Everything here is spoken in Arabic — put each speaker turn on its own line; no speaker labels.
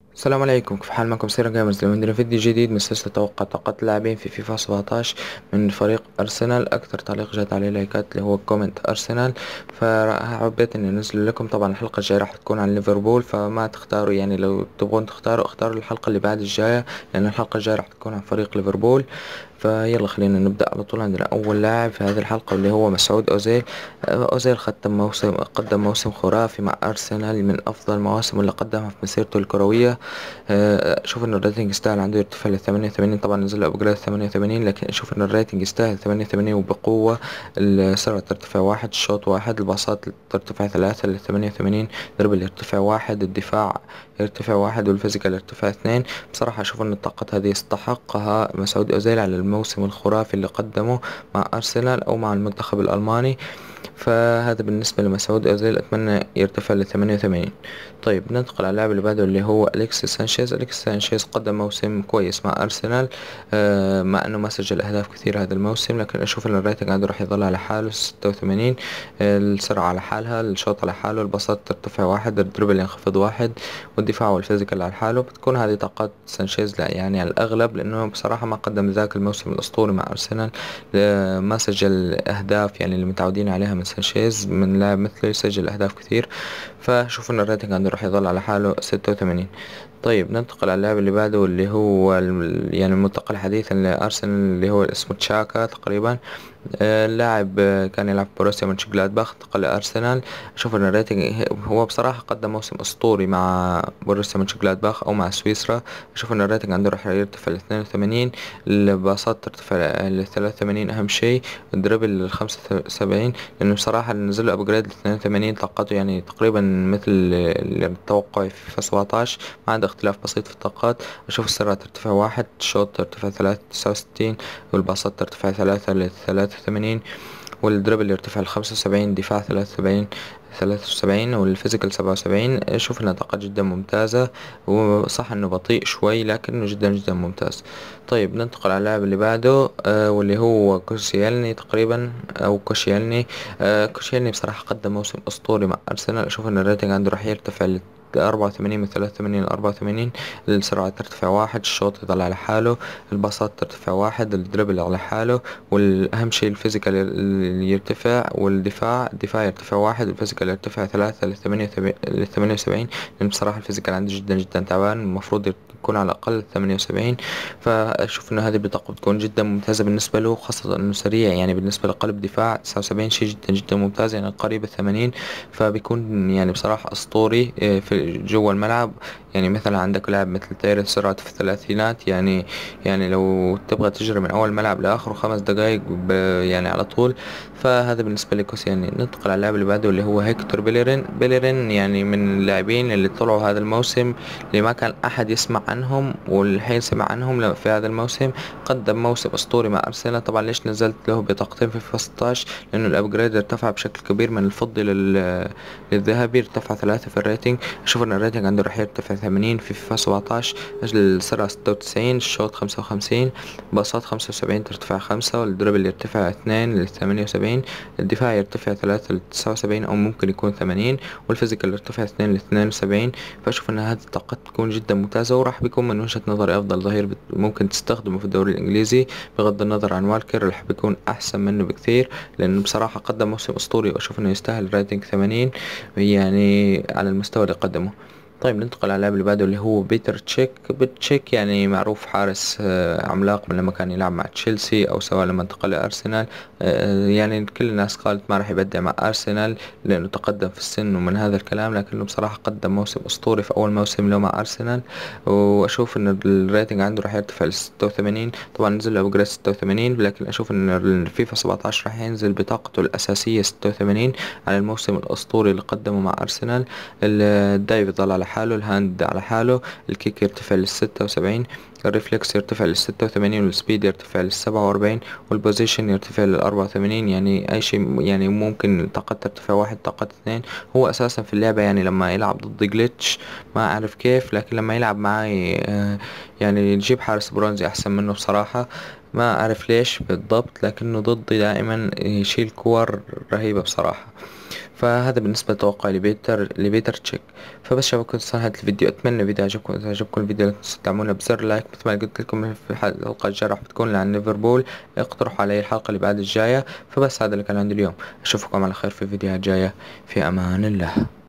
السلام عليكم، كيف حال؟ معكم سيرا جيمرز. اليوم عندنا فيديو جديد من سلسلة توقع طاقات اللاعبين في فيفا 17 من فريق أرسنال. أكثر تعليق جات عليه لايكات اللي هو كومنت أرسنال، فحبيت إني أنزل لكم. طبعا الحلقة الجاية راح تكون عن ليفربول، فما تختاروا يعني لو تبغون تختاروا اختاروا الحلقة اللي بعد الجاية، لأن الحلقة الجاية راح تكون عن فريق ليفربول. فيلا خلينا نبدأ على طول. عندنا أول لاعب في هذه الحلقة واللي هو مسعود أوزيل. أوزيل قدم موسم خرافي مع أرسنال، من أفضل المواسم اللي قدمها في مسيرته الكروية. اشوف ان الريتنج يستاهل عنده يرتفع ل 88. طبعا نزل له ابجريد 88، لكن اشوف ان الريتنج يستاهل 88 وبقوة. السرعة ترتفع واحد، الشوط واحد، الباصات ترتفع ثلاثة ل 88، دربل يرتفع واحد، الدفاع يرتفع واحد، والفيزيكال يرتفع اثنين. بصراحة اشوف ان الطاقات هذه يستحقها مسعود اوزيل على الموسم الخرافي اللي قدمه مع ارسنال او مع المنتخب الالماني. فهذا بالنسبة لمسعود أوزيل، أتمنى يرتفع ل 88. طيب ننتقل على اللاعب اللي بعده اللي هو أليكسيس سانشيز. أليكسيس سانشيز قدم موسم كويس مع أرسنال، مع أنه ما سجل أهداف كثير هذا الموسم، لكن أشوف أن الريتنج عنده راح يظل على حاله 86. السرعة على حالها، الشوط على حاله، البساط ترتفع واحد، الدربل ينخفض واحد، والدفاع والفيزيكال على حاله. بتكون هذه طاقات سانشيز لا يعني على الأغلب، لأنه بصراحة ما قدم ذاك الموسم الأسطوري مع أرسنال. ما سجل أهداف يعني اللي متعودين عليها من سانشيز، من لاعب مثله يسجل أهداف كثير. فشوف إن الريتنج عنده راح يظل على حاله 86. طيب ننتقل على اللاعب اللي بعده واللي هو يعني المنتقل حديثا لأرسنال اللي هو اسمه تشاكا تقريبا. اللاعب كان يلعب بروسيا مونشنجلادباخ، انتقل لأرسنال. أشوف إن الريتنج هو بصراحة قدم موسم أسطوري مع بروسيا مونشنجلادباخ أو مع سويسرا. أشوف إن الريتنج عنده راح يرتفع ل 82، الباصات ترتفع ل 83 أهم شيء، الدربل ل 75، لأنه بصراحة اللي نزل له أبجريد ل 82 طاقته يعني تقريبا مثل التوقع في فيفا 17، ما عدا اختلاف بسيط في الطاقات. أشوف السرعة ترتفع واحد، الشوط ترتفع 3 69، والباصات ترتفع 3 ل 83، والدربل يرتفع ل 75، دفاع 73، والفيزيكال 77. أشوف إنها طاقة جدا ممتازة، وصح إنه بطيء شوي لكنه جدا جدا ممتاز. طيب ننتقل على اللاعب اللي بعده واللي هو كوشيالني تقريبا أو كوشيالني. كوشيالني بصراحة قدم موسم أسطوري مع أرسنال. أشوف إن الريتنج عنده راح يرتفع ل 84 من 83 ل 84. السرعة ترتفع واحد، الشوط يظل على حاله، الباصات ترتفع واحد، الدربل على حاله، والأهم شيء الفيزيكال يرتفع، الدفاع يرتفع واحد، الفيزيكال يرتفع ثلاثة ل 78. لأن بصراحة الفيزيكال عندي جدا جدا تعبان، المفروض يكون على الأقل 78. فأشوف إنه هذه البطاقة بتكون جدا ممتازة بالنسبة له، خاصة إنه سريع يعني بالنسبة لقلب دفاع 79 شيء جدا جدا ممتاز، يعني قريب 80. فبيكون يعني بصراحة أسطوري في جوا الملعب. يعني مثلا عندك لاعب مثل تيرن سرعته في الثلاثينات، يعني لو تبغى تجري من أول ملعب لآخره 5 دقايق يعني على طول. فهذا بالنسبة لكوس. يعني ننتقل على اللاعب اللي بعده اللي هو هيكتور بيلرين يعني من اللاعبين اللي طلعوا هذا الموسم اللي ما كان أحد يسمع عنهم، والحين سمع عنهم في هذا الموسم. قدم موسم أسطوري مع أرسنال. طبعا ليش نزلت له بطاقتين في فيفا 16؟ لأنه الأبجريد ارتفع بشكل كبير من الفضي للذهبي، ارتفع 3 في الريتنج. أشوف إن الريتنج عنده راح يرتفع 80 في فيفا 17. السرعة 96، الشوط 55، باصات 75 ترتفع 5، والدربل يرتفع 2 ل 78، الدفاع يرتفع 3 ل 79 أو ممكن يكون 80، والفيزيكال يرتفع 2 ل 72. فأشوف إن هذه الطاقات تكون جدا ممتازة، وراح بيكون من وجهة نظري أفضل ظهير ممكن تستخدمه في الدوري الإنجليزي، بغض النظر عن والكر راح بيكون أحسن منه بكثير، لأنه بصراحة قدم موسم أسطوري وأشوف إنه يستاهل ريتنج 80 يعني على المستوى اللي قدمه. طيب ننتقل على اللاعب اللي بعده اللي هو بيتر تشيك. تشيك يعني معروف حارس عملاق من لما كان يلعب مع تشيلسي أو سواء لما انتقل لأرسنال. يعني كل الناس قالت ما راح يبدع مع أرسنال لأنه تقدم في السن ومن هذا الكلام، لكنه بصراحة قدم موسم أسطوري في أول موسم له مع أرسنال. وأشوف إن الريتنج عنده راح يرتفع ل 86. طبعا نزل له أبجريد 86، لكن أشوف إن الفيفا 17 راح ينزل بطاقته الأساسية 86 على الموسم الأسطوري اللي قدمه مع أرسنال. الدايف يضل على حاله، الهاند على حاله، الكيك يرتفع ل 76، الريفلكس يرتفع ل 86، والسبيد يرتفع ل 47، والبوزيشن يرتفع ل 84. يعني أي شيء يعني ممكن طاقة ترتفع واحد، طاقة اثنين. هو أساسا في اللعبة يعني لما يلعب ضد جليتش ما أعرف كيف، لكن لما يلعب معي يعني يجيب حارس برونزي أحسن منه بصراحة. ما أعرف ليش بالضبط، لكنه ضدي دائما يشيل كور رهيبة بصراحة. فهذا بالنسبة لتوقعي لبيتر تشيك. فبس شباب كنت صار هذا الفيديو، اتمنى الفيديو عجبكم. اذا عجبكم الفيديو لا تنسوا تدعمونا بزر لايك. مثل ما قلت لكم في الحلقة الجاية راح بتكون عن ليفربول، اقترحوا علي الحلقة اللي بعد الجاية. فبس هذا اللي كان عندي اليوم، اشوفكم على خير في فيديوهات جاية، في امان الله.